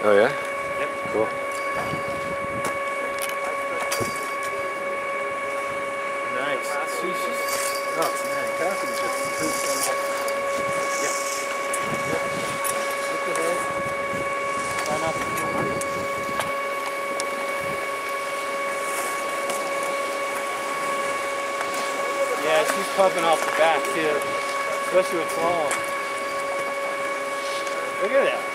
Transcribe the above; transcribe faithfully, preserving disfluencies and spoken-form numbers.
Oh yeah? Yep. Cool. Nice. See, she's, oh man, Kathy just pooped on that. Yep. Yep. Look at her. Try not to pull it. Yeah, she's pumping off the back too, especially with long. Look at that.